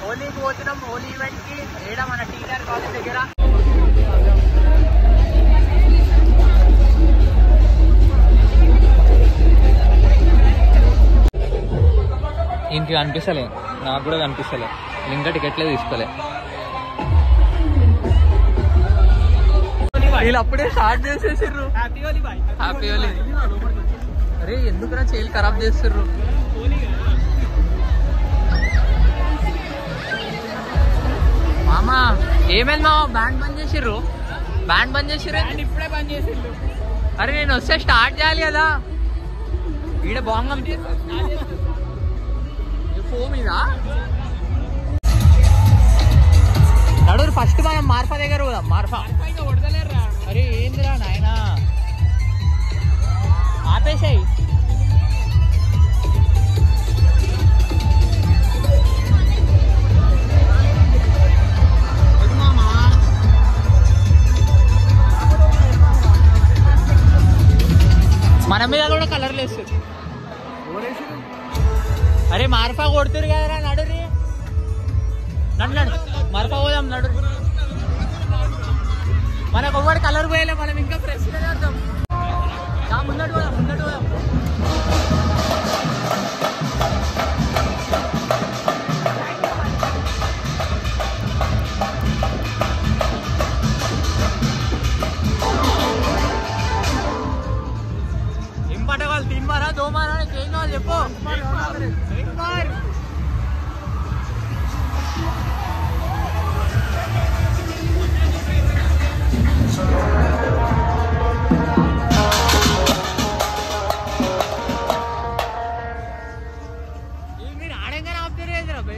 హోలీకి పోతున్నాం. హోలీ ఈవెంట్ కి ఏడా మన టీఆర్ కాలేజ్ దగ్గర. ఇంక కనిపిస్తలే, నాకు కూడా కనిపిస్తలే. ఇంకా టికెట్లే తీసుకోలే. వీళ్ళు అప్పుడే స్టార్ట్ చేసేసిర్రు. హ్యాపీ హోలీ. అరే ఎందుకురా చేయిలు ఖరాబ్ చేస్తుర్రు. మామా ఏమైంది మామా? బ్యాండ్ బంద్ చేసిర్రు. బ్యాండ్ బంద్ చేసిర్రు. ఇప్పుడే బంద్ చేసిర్రు. అరే నేను వస్తే స్టార్ట్ చేయాలి కదా. ఈడ బాంగం ఫోన్ మీద నడురు. ఫస్ట్ మనం మార్ఫా దగ్గర పోదాం. మార్ఫా. అరే ఏందిరా నాయనా, ఆపేసాయి. మన మీద కూడా కలర్లు వేస్తారు. అరే మార్ఫా కొడుతురు కదరా. నడురి నడు మార్ఫా పోదాం. నడు. మనకు ఒకటి కలర్ పోయలే. మనం ఇంకా ఫ్రెష్ గా చేద్దాం. ముందటి పోదాం. ముందటి పోదాం. ఏం పాట కావాలి? 3 బారా 2 బారా ఏం కావాలి చెప్పు. మీరు ఆడంగానే ఆపుతారేంద్రా భయ్.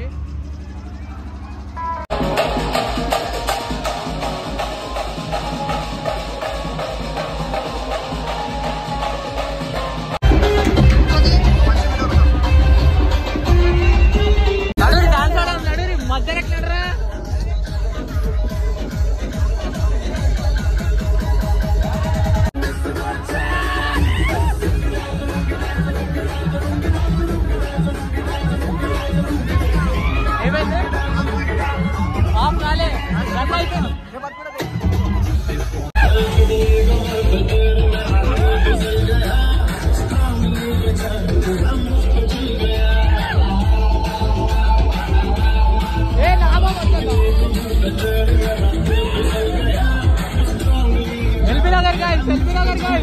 నడురి డాన్స్ ఆడాలి. నడురి మధ్యలో నడరా. ఏమైంది? ఆఫ్ కాలే. రన్ అయిపోయాను. సెల్ఫీ నగర్ గాయ్. సెల్ఫీ నగర్ గాయ్.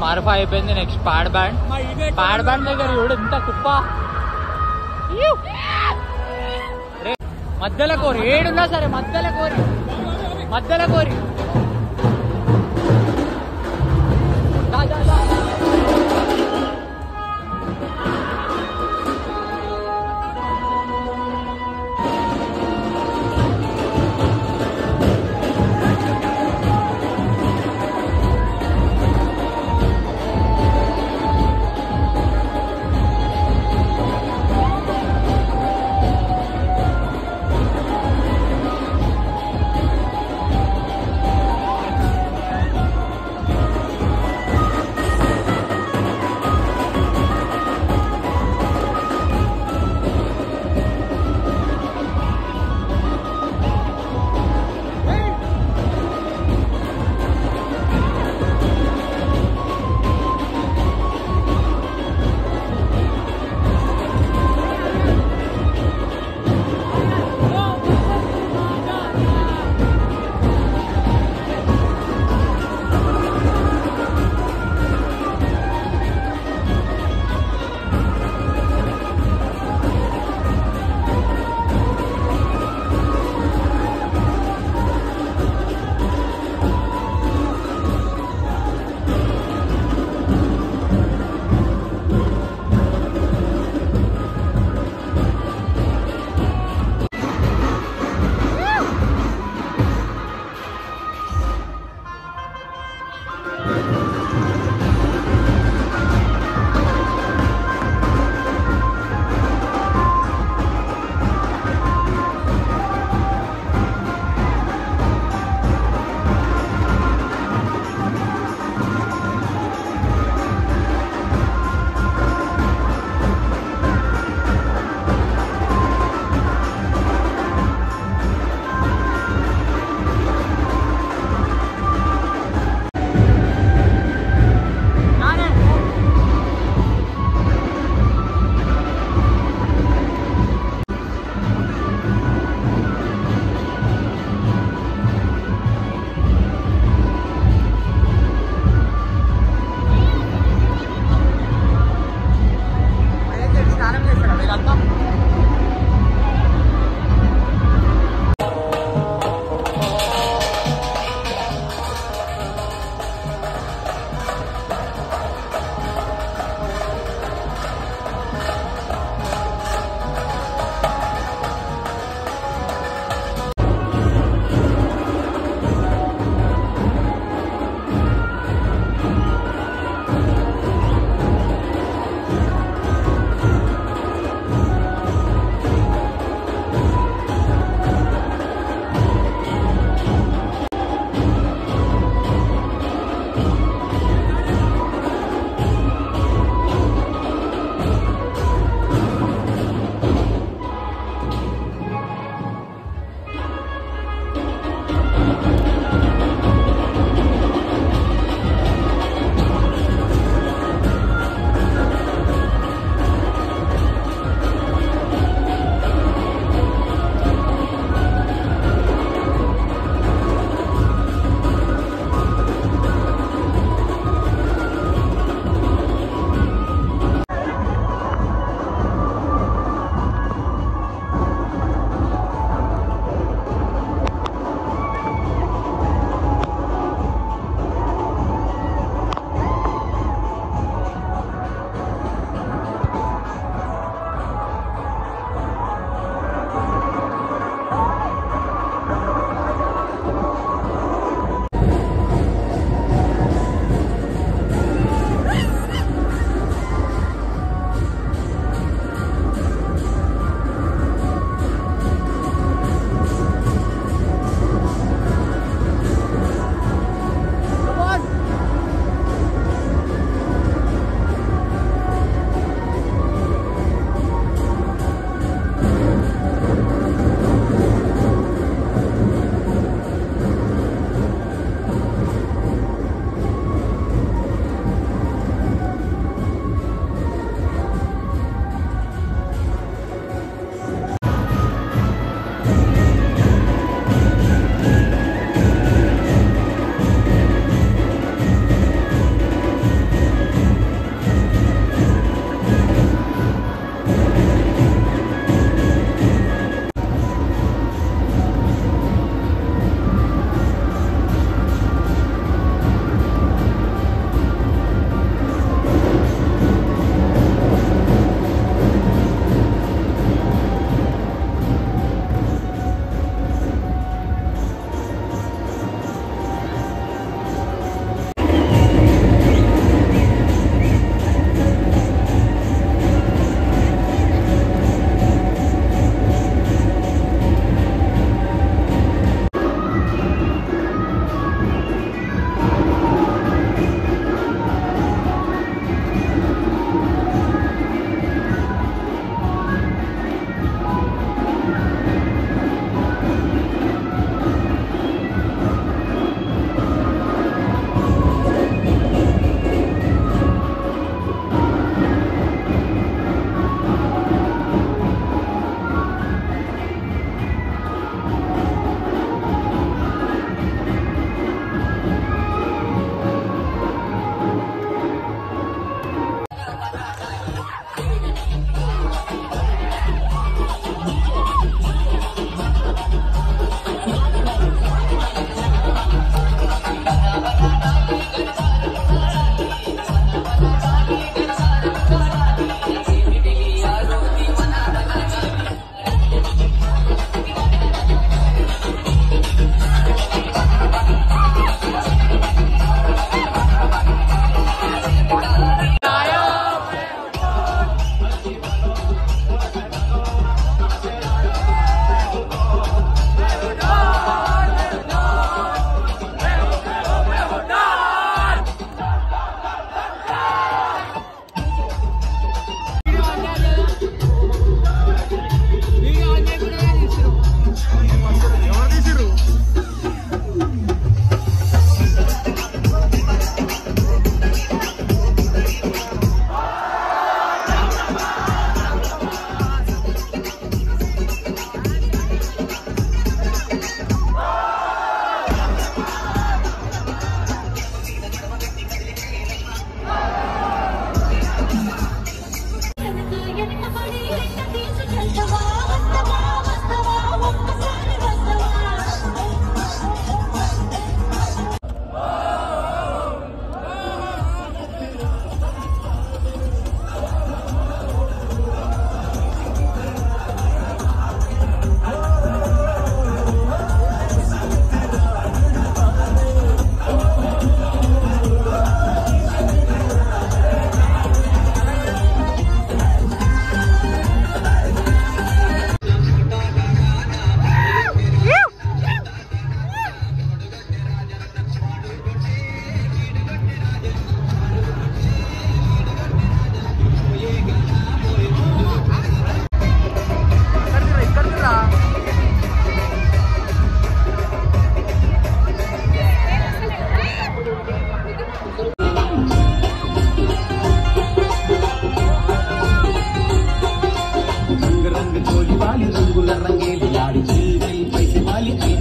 మారఫా అయిపోయింది. Next pad band. Pad band దగ్గర చూడు ఎంత కుప్ప. మధ్యలో కోరి ఏడున్నా సరే మధ్యలో కోరి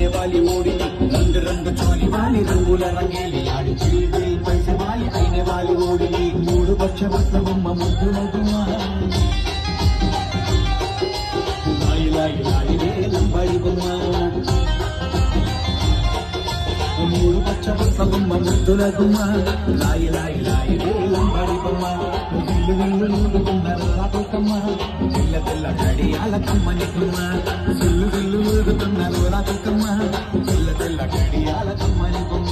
आईने वाली मोड़ी रंग रंग चोली वाली रंगुला रंगेली आड़ी चिल्ली पैसे वाली आईने वाली मोड़ी मूడు పచ్చ బట్ల బొమ్మ ముద్దు నగుమా లాయి లాయి లాయి రే లంబాడి బొమ్మ మూడు పచ్చ బట్ల బొమ్మ ముద్దు నగుమా లాయి లాయి లాయి రే లంబాడి బొమ్మ విల్లు విల్లు ఊరుకున్నారు రాకొకమ్మ తెల్ల తెల్ల గడియాల కమ్మని బొమ్మ విల్లు విల్లు ఊరుకున్నారు రాకొకమ్మ తెల్ల తెల్ల గడియాల కమ్మని బొమ్మ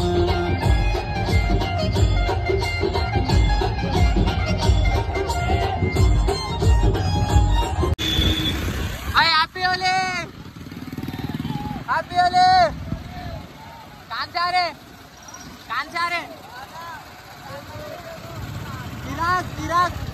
हैप्पी होली कहाँ से आ रहे इराक